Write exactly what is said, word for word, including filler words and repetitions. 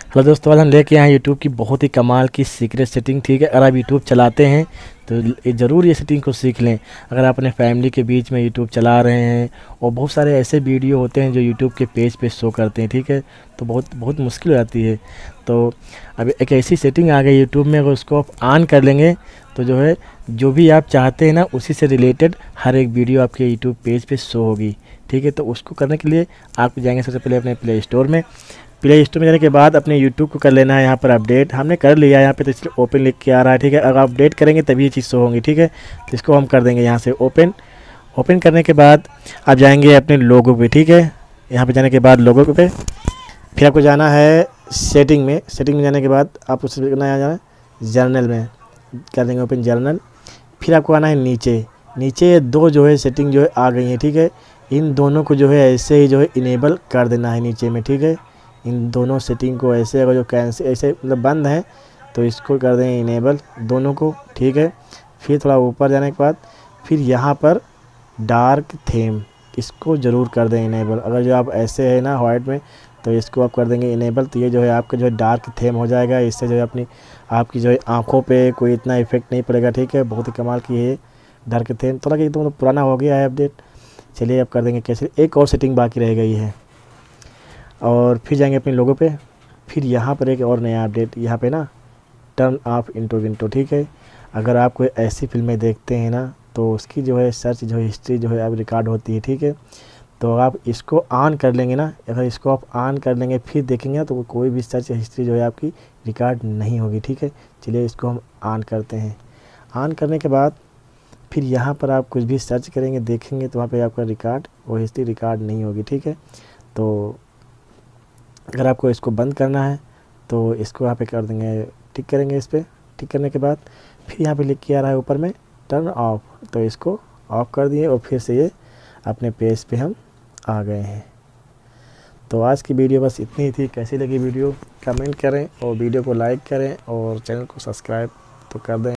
Hello दोस्तों, आज हम लेके आए हैं यूट्यूब की बहुत ही कमाल की सीक्रेट सेटिंग। ठीक है, अगर आप यूट्यूब चलाते हैं तो ये ज़रूर ये सेटिंग को सीख लें। अगर आप अपने फैमिली के बीच में यूट्यूब चला रहे हैं और बहुत सारे ऐसे वीडियो होते हैं जो यूट्यूब के पेज पे शो करते हैं, ठीक है, तो बहुत बहुत मुश्किल हो जाती है। तो अब एक ऐसी सेटिंग आ गई यूट्यूब में, अगर उसको आप ऑन कर लेंगे तो जो है जो भी आप चाहते हैं ना उसी से रिलेटेड हर एक वीडियो आपके यूट्यूब पेज पे शो होगी। ठीक है, तो उसको करने के लिए आप जाएंगे सबसे पहले अपने प्ले स्टोर में। प्ले स्टोर में जाने के बाद अपने यूट्यूब को कर लेना है यहाँ पर अपडेट। हमने कर लिया है यहाँ पे, तो इसलिए ओपन लिख के आ रहा है। ठीक है, अगर अपडेट करेंगे तभी ये चीज़ शो होंगी। ठीक है, तो इसको हम कर देंगे यहाँ से ओपन। ओपन करने के बाद आप जाएंगे अपने लोगो पे। ठीक है, यहाँ पे जाने के बाद लोगो पे फिर आपको जाना है सेटिंग में। सेटिंग में जाने के बाद आप उससे जाना है जर्नल में, कर देंगे ओपन जर्नल। फिर आपको आना है नीचे। नीचे दो जो है सेटिंग जो है आ गई है। ठीक है, इन दोनों को जो है ऐसे ही जो है इनेबल कर देना है नीचे में। ठीक है, इन दोनों सेटिंग को ऐसे, अगर जो कैंसिल ऐसे मतलब बंद है तो इसको कर दें इनेबल दोनों को। ठीक है, फिर थोड़ा ऊपर जाने के बाद फिर यहाँ पर डार्क थीम, इसको ज़रूर कर दें इनेबल। अगर जो आप ऐसे है ना वाइट में, तो इसको आप कर देंगे इनेबल, तो ये जो है आपका जो है डार्क थीम हो जाएगा। इससे जो है अपनी आपकी जो है आँखों पे कोई इतना इफेक्ट नहीं पड़ेगा। ठीक है, बहुत ही कमाल की है डार्क थीम। थोड़ा कि तो पुराना हो गया है अपडेट। चलिए अब कर देंगे कैसे, एक और सेटिंग बाकी रह गई है। और फिर जाएंगे अपने लोगों पे। फिर यहाँ पर एक और नया अपडेट, यहाँ पे ना टर्न ऑफ इंटो विंडो। ठीक है, अगर आप कोई ऐसी फिल्में देखते हैं ना तो उसकी जो है सर्च जो है हिस्ट्री जो है अब रिकॉर्ड होती है। ठीक है, तो आप इसको ऑन कर लेंगे ना, अगर इसको आप ऑन कर लेंगे फिर देखेंगे तो कोई भी सर्च हिस्ट्री जो है आपकी रिकॉर्ड नहीं होगी। ठीक है, चलिए इसको हम ऑन करते हैं। ऑन करने के बाद फिर यहाँ पर आप कुछ भी सर्च करेंगे देखेंगे तो वहाँ पे आपका रिकॉर्ड वो हिस्ट्री रिकॉर्ड नहीं होगी। ठीक है, तो अगर आपको इसको बंद करना है तो इसको यहाँ पे कर देंगे, टिक करेंगे इस पर। टिक करने के बाद फिर यहाँ पे लिख के आ रहा है ऊपर में टर्न ऑफ, तो इसको ऑफ कर दिए और फिर से ये अपने पेज पे हम आ गए हैं। तो आज की वीडियो बस इतनी ही थी। कैसी लगी वीडियो कमेंट करें और वीडियो को लाइक करें और चैनल को सब्सक्राइब तो कर दें।